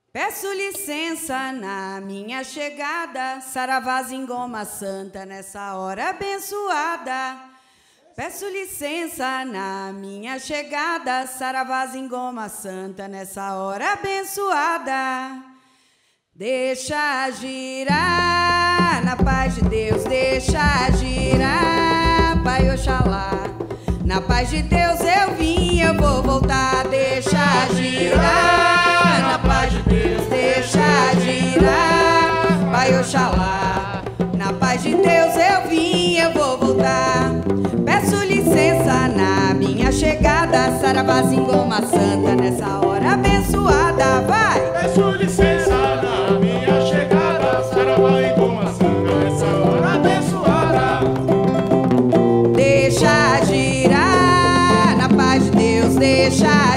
Peço licença na minha chegada, saravás em Goma Santa nessa hora abençoada. Peço licença na minha chegada, saravás em Goma Santa nessa hora abençoada. Deixa girar, na paz de Deus, deixa girar, Pai Oxalá. Na paz de Deus eu vim, eu vou voltar, deixa girar, na paz de Deus, deixa girar, Pai Oxalá. Na paz de Deus eu vim, eu vou voltar. Peço licença na minha chegada, saravás em Goma Santa nessa hora abençoada, vai! Peço licença na minha chegada, saravá em Goma Santa nessa hora abençoada. Deixa girar, na paz de Deus, deixa